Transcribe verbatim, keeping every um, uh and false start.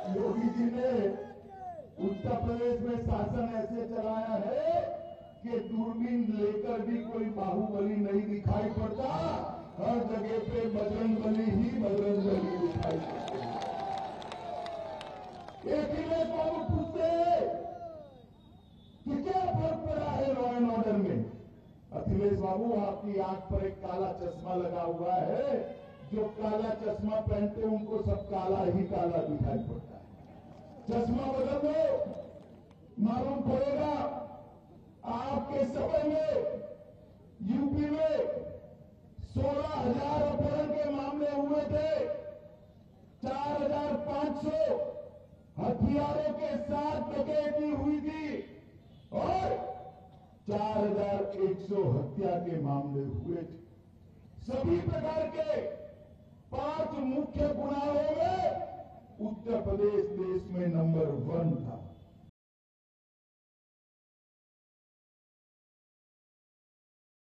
योगी जी ने उत्तर प्रदेश में शासन ऐसे चलाया है कि दूरबीन लेकर भी कोई बाहुबली नहीं दिखाई पड़ता। हर जगह पे बजरंगबली ही बजरंगबली दिखाई पड़ते हैं। अखिलेश बाबू पूछते हैं कि क्या फर्क पड़ा है लॉ एंड ऑर्डर में। अखिलेश बाबू, आपकी आंख पर एक काला चश्मा लगा हुआ है। जो काला चश्मा पहनते उनको सब काला ही काला दिखाई पड़ता है। चश्मा बदल दो, मालूम पड़ेगा। आपके समय में यूपी में सोलह हजार अपहरण के मामले हुए थे। चार हजार पांच सौ हथियारों के साथ डकैती हुई थी और चार हजार एक सौ हत्या के मामले हुए थे। सभी प्रकार के पांच मुख्य गुनाहों में उत्तर प्रदेश देश